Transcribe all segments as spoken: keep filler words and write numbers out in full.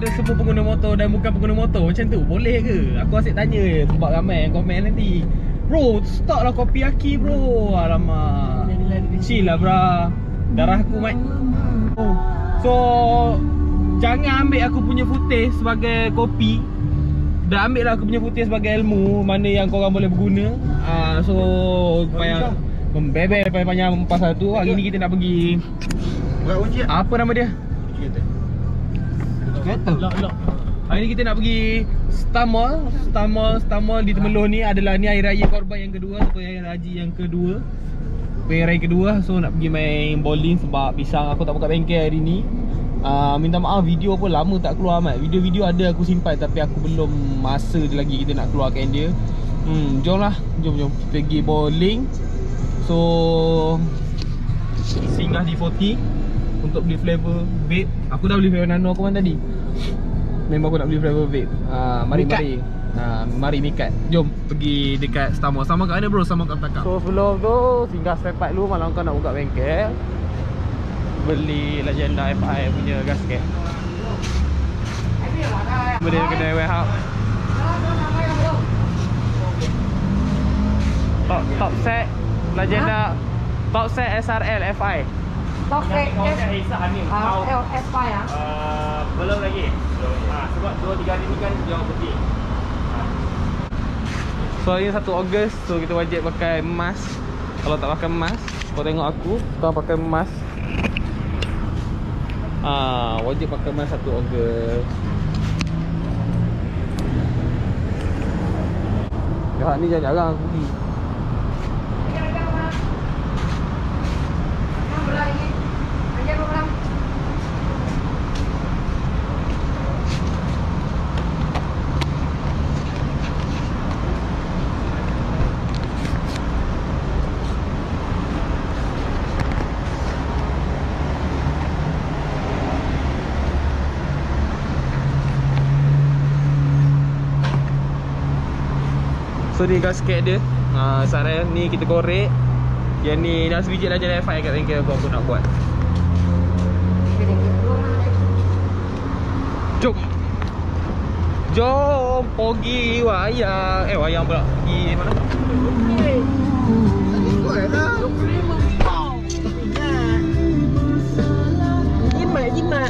kepada semua pengguna motor dan bukan pengguna motor macam tu, boleh ke? Aku asyik tanya je sebab ramai yang komen nanti, bro stop lah kopi aki bro. Alamak, chill lah bra, darah aku mat. Oh. So jangan ambil aku punya footage sebagai kopi, dah ambil lah aku punya footage sebagai ilmu mana yang korang boleh berguna. uh, So payah membebel panjang-panjang pasal tu. Hari ni kita nak pergi, apa nama dia? Kereta. Hari ni kita nak pergi Star Mall. Star Mall, Star Mall di Temerloh ni adalah ni hari raya korban yang kedua atau hari haji yang kedua. Hari raya kedua, so nak pergi main bowling sebab pisang aku tak buka bengkel hari ni. Uh, minta maaf, video pun lama tak keluar amat. Video-video ada aku simpan tapi aku belum masa lagi kita nak keluarkan dia. Hmm, jom lah, jom jom kita pergi bowling. So singgah di forty untuk beli flavor vape. Aku dah beli flavor nano aku kan tadi. Memang aku nak beli flavor vape. uh, Mari mikat. mari uh, Mari mikat. Jom pergi dekat Star Mall. Sama kat mana bro? Sama kat Takap. So sebelum tu singgah spare part dulu. Malam kau nak buka bengkel, beli Legenda F I punya gasket. Beli kedai warehouse. Top, top set Legenda, ha? Top set S R L F I. Top set S R L F I ah. Uh, belum lagi. Ha, sebab dua tiga hari ni kan jauh putih. Ha. So ini satu Ogos, so kita wajib pakai mask. Kalau tak pakai mask, kau tengok aku, kau pakai mask. Ah, wajib pakai mask satu Ogos. Jahat ni jarang-jarang aku pergi. So ni gasket dia. Ha, Sarah ni kita korek. Yang ni dah sebiji dah jadi F I kat bengkel aku, aku nak buat. Jom. Jom pergi wayang. Eh wayang pula. Pergi mana? Jimat, jimat.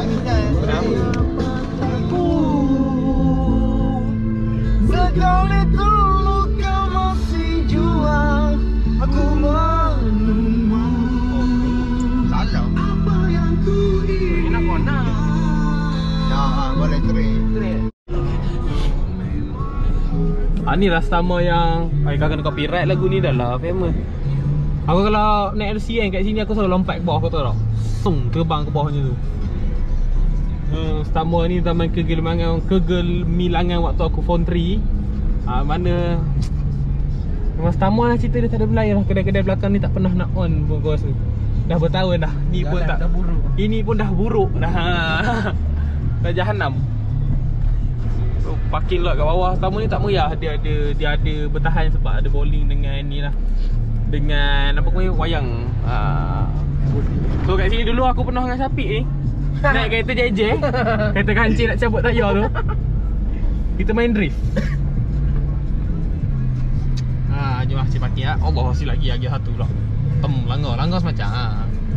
Sekali dulu kau masih jual, aku menunggu. Salam. Apa yang ku ingin. Enak kau nak? Nah, boleh terik. Terik. Ah, ni lah Star Mall yang ay, kau kena copyright lagu ni dah lah famous. Aku kalau naik L C kan kat sini aku selalu lompat ke bawah, kau tahu tak? Sung terbang ke bawah macam tu. Hmm, Star Mall ni zaman kegemilangan kegemilangan waktu aku form three. Ah, mana memang Star Mall lah cerita dia, tak ada belayan lah. Kedai-kedai belakang ni tak pernah nak on pun aku rasa. Dah bertahun dah. Ni pun tak, dah buruk. Ini pun dah buruk dah. Dah jahanam. So, parking lot kat bawah. Star Mall ni tak meriah. Dia ada dia ada bertahan sebab ada bowling dengan ni lah. Dengan apa namanya wayang. Ah. So kat sini dulu aku pernah dengan Syafiq ni. Naik kereta jeje. Kereta kancing nak cabut tayar tu. Kita main drift. Ha, jom lah cik parking lah. Allah masih lagi lagi satu lah. Tem langgar, langgar semacam ha.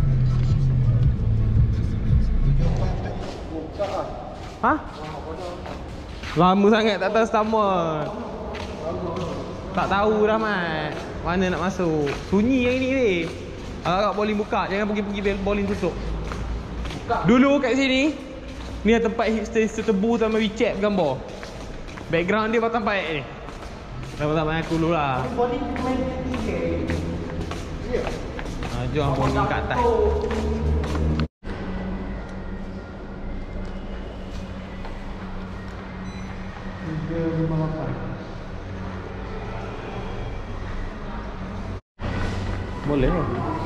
Ha? Lama sangat tak tahu Star Mall. Tak tahu dah mat. Mana nak masuk. Sunyi hari ni weh. Agak bowling buka, jangan pergi-pergi bowling tutup. Buka. Dulu kat sini ni tempat hipster tebu sama WeChat gambar. Background dia batang paik ni. Batang paik aku dulu lah. Bowling main tiga. Ya. Ha, jom bowling kat atas. tiga lima lapan. Boleh lah.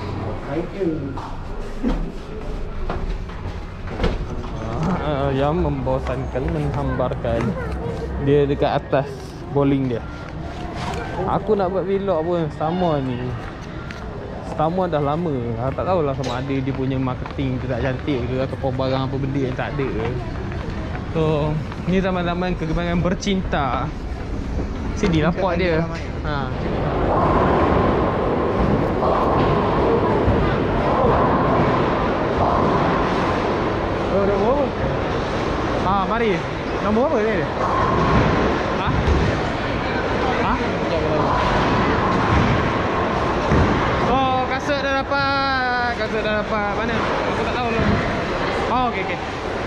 Ah, yang membosankan, menghambarkan. Dia dekat atas bowling dia. Aku nak buat vlog pun sama ni. Sama dah lama. Aku tak tahulah sama ada dia punya marketing tu tak cantik ke ataupun barang apa benda yang tak ada ke. So, ni zaman-zaman kegemaran bercinta. Sini lah pot dia. Ha. Oh, nombor apa? Ha, mari. Nombor apa ni? Ha? Ha? Oh, kasut dah dapat. Kasut dah dapat. Mana? Aku tak tahu lah. Oh, okey okey.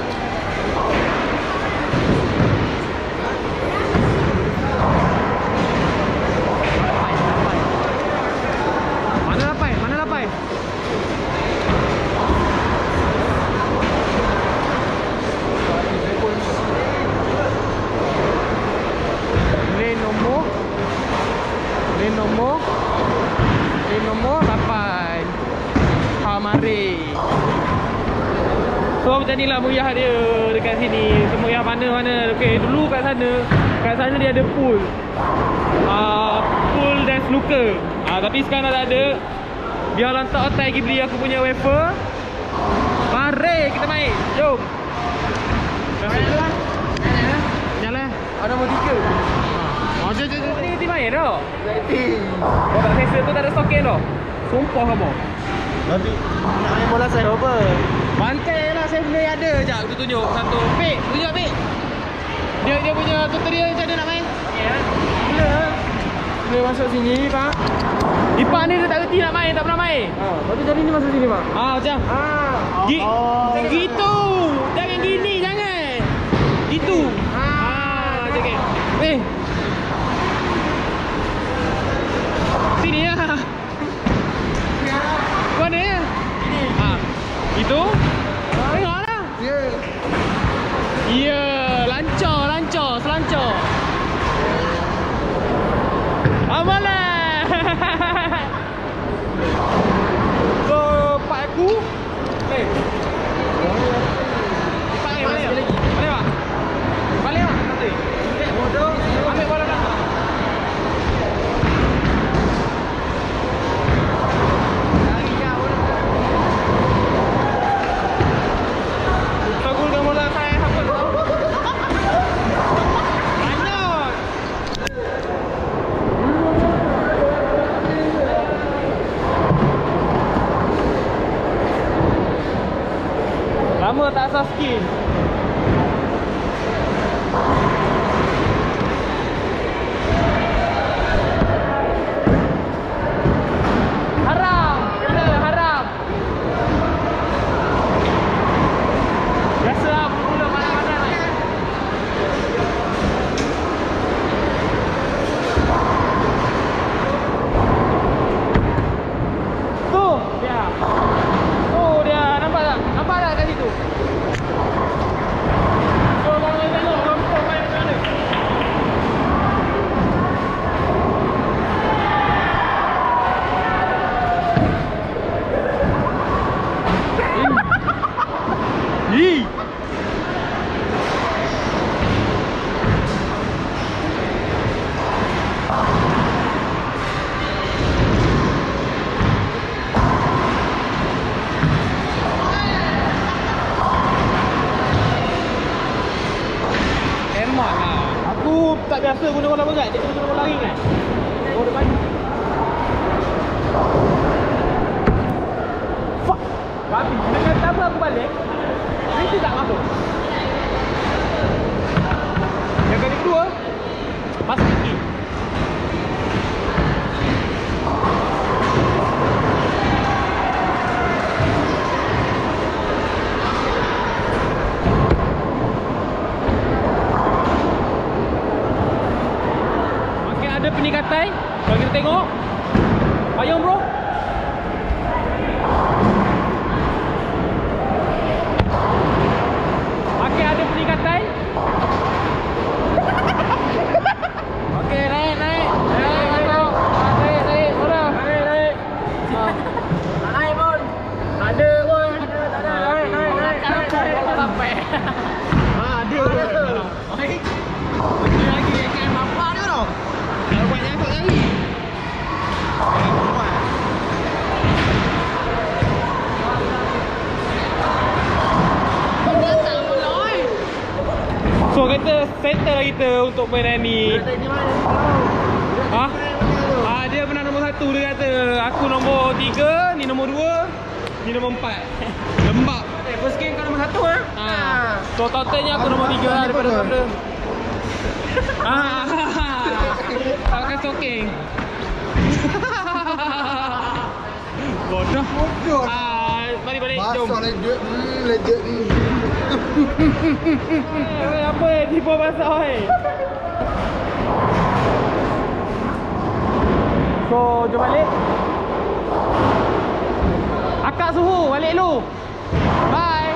Mana lapai? Mana lapai? Ni nombor. Ni nombor. Ni nombor lapai. Ha, mari. So macam ni lah muyah dia dekat sini. Semuyah mana-mana. Okay, dulu kat sana, kat sana dia ada pool. uh, Pool dan snooker. uh, Tapi sekarang dah tak ada. Biar lantak otai pergi beli aku punya wafer. Mari kita main. Jom. Jalan. Jalan. Ada nombor tiga. Oh, jom jom jom. Ni kita main dah. Kau tak selesa tu tak ada stokin dah. Sumpah kamu. Tapi nak main bola saya apa? Pantai lah, saya boleh ada. Sekejap aku tunjuk satu. Pik, tunjuk Pik. Dia dia punya tutorial macam mana nak main? Ya. Boleh. Boleh masuk sini, Pak. Ipak ni dia tak reti nak main, tak pernah main. Ha, lepas tu jadi ni masuk sini, Pak. Ah, macam. Ah. Gi Oh. gitu. Jangan gini, jangan. Gitu. Ah, macam ni. Eh. Sini lah. Mana ya? Ini. Ah. Itu? Tengoklah. Ya. Ya, lancar, lancar, selancar. Amalan. So, pak aku. Eh. Pak ni balik lagi. Balik pak. Balik pak. Nanti. Bodoh. Ambil bola belakang. Tagulkan bola saya apa tu? Banyak. Lama tak asal skin. Haram. Kena haram. Biasa lah mula panas-panas ni. Tu dia. Tu dia. Nampak tak? Nampak tak kat situ? So kalau kita tengok kampung main macam mana. Ih. Hemat lah. Aku tak biasa guna bola berat. Dia kena guna bola ring kan. Oh depan. Fuck. Babi. Dia kata apa aku balik. Mesti tak masuk. Yang kali kedua masuk tinggi. Makin ada peningkatan. Kalau kita tengok payung bro. Makin ada peningkatan. Okey, naik, naik. Naik, masuk. Naik, naik. Mana? Naik, naik. Tak naik pun. Tak ada pun. Tak ada. Naik, naik, naik. Tak sampai. Ha, ada. Okey. Lagi lagi kan bapak dia tau. Kalau buat nyasuk lagi. kita settle lah kita untuk main ni. Ha? Ah, dia pernah nombor satu dia kata. Aku nombor tiga, ni nombor dua, ni nombor empat. Lembab. Eh, first game kau nombor satu ah. Ha. So totalnya aku nombor tiga lah daripada Honda. Ah. Pakai soking. Bodoh. Bodoh. Ah, mari balik jom. Masak legit. Hmm, legit ni. Eh, apa eh tiba masak oi. So, jom balik. Akak suhu, balik lu. Bye.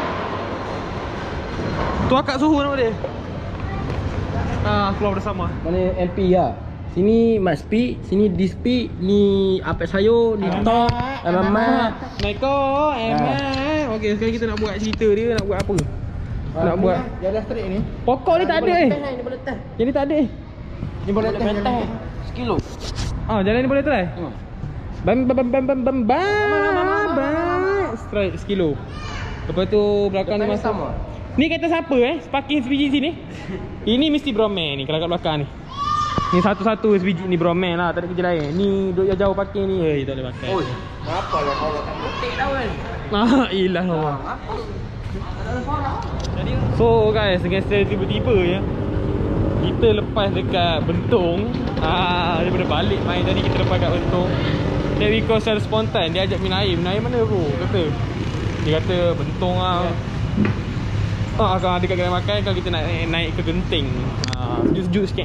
Tu akak suhu nama dia. Ah, keluar bersama. Mana L P lah. Sini mat speed, sini dispeed, ni apek sayur, ni top, alamat. Naiko, emak. Okey, sekarang kita nak buat cerita dia, nak buat apa? Nak buat Jalan straight ni. pokok ni tak ada eh. Ni boleh test. Yang ni tak ada eh. Ni boleh test jalan. Sekilo. Ah, jalan ni boleh try. Bam bam bam bam bam bam bam bam. Straight sekilo. Lepas tu belakang ni masuk. Ni kata siapa eh? Parking S P G sini. Ini mesti Bromel ni kalau kat belakang ni. Ni satu-satu S P G ni Bromel lah, tak ada kerja lain. Ni duduk jauh parking ni, eh tak boleh pakai. Oi, apa lah kalau tak Petik dah kan. Ah, ilah lah. So guys, dengan secara tiba-tiba ya, kita lepas dekat Bentong. Ah, daripada balik main tadi kita lepas kat Bentong. Then we call secara spontan, dia ajak minum air. Minum air mana bro? Kata. Dia kata Bentong lah. Ah, kalau dekat kedai makan, kalau kita nak naik, naik ke Genting. Ah, sejuk-sejuk sikit.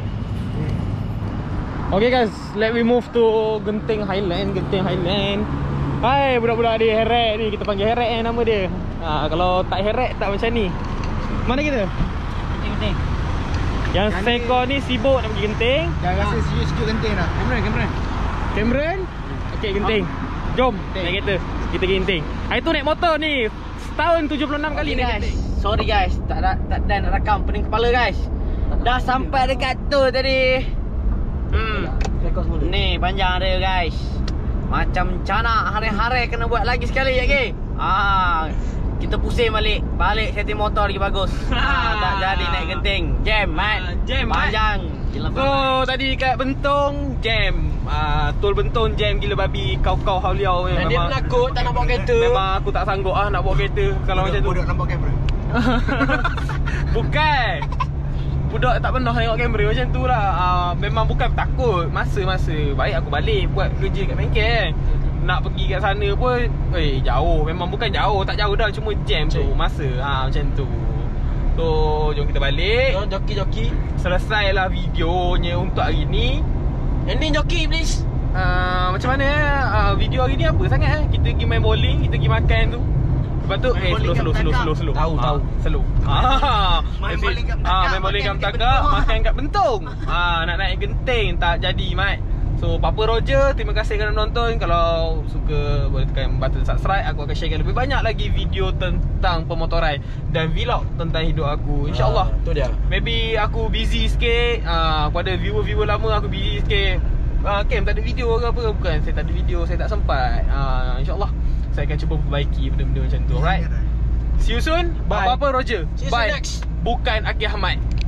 Okay guys, let we move to Genting Highland, Genting Highland. Hai budak-budak dia heret ni, kita panggil heret eh nama dia. Ha, kalau tak heret tak macam ni. Mana kita? Genting. Yang sekor ni sibuk nak pergi Genting. Jangan rasa serius sikit Genting dah. Cameron, Cameron. Cameron? Okey Genting. Jom naik kereta. Kita pergi Genting. Hari tu naik motor ni. Setahun tujuh puluh enam kali Okay, naik guys. Genting. Sorry guys, tak ada tak ada nak rakam pening kepala guys. Dah sampai dekat tu tadi. Hmm. Ni panjang dia guys. Macam canak hari-hari kena buat lagi sekali lagi. Ah, kita pusing balik. Balik setting motor lagi bagus. Ah, tak jadi naik Genting. Jam, mat. Jam, Mat. panjang. Gila So tadi kat Bentong jam. Ah, tol Bentong jam gila babi, kau-kau hauliau Dan dia penakut tak nak bawa kereta. Memang aku tak sanggup ah nak bawa kereta kalau macam tu. Bodoh nampak kamera. Bukan. Budak tak pernah tengok kamera macam tu lah. uh, Memang bukan takut. Masa-masa baik aku balik buat kerja kat bengkel. Nak pergi kat sana pun eh jauh. Memang bukan jauh, tak jauh dah, cuma jam tu masa. ha, Macam tu. So jom kita balik. Jom joki-joki. Selesailah videonya untuk hari ni. Ending joki please. uh, Macam mana uh, video hari ni apa sangat eh? Kita pergi main bowling, kita pergi makan tu. Lepas tu eh slow slow slow slow slow. Tahu, tahu. Slow. Ah, Main bowling kat ah, Mentakak, main bowling kat makan kat Mentakak, Bentong. makan kat Bentong. Ah, nak naik Genting tak jadi, Mat. So, Papa Roger, terima kasih kerana menonton. Kalau suka boleh tekan button subscribe. Aku akan sharekan lebih banyak lagi video tentang pemotoran dan vlog tentang hidup aku. InsyaAllah. Ah, tu dia. Maybe aku busy sikit. Ah, pada viewer-viewer lama aku busy sikit. Ah, Cam tak ada video ke apa? Bukan, saya tak ada video, saya tak sempat. Ah, InsyaAllah saya akan cuba perbaiki benda-benda macam tu. Alright. See you soon. Bye. Apa-apa Roger. See you Bye. soon next. Bukan Akil Ahmad.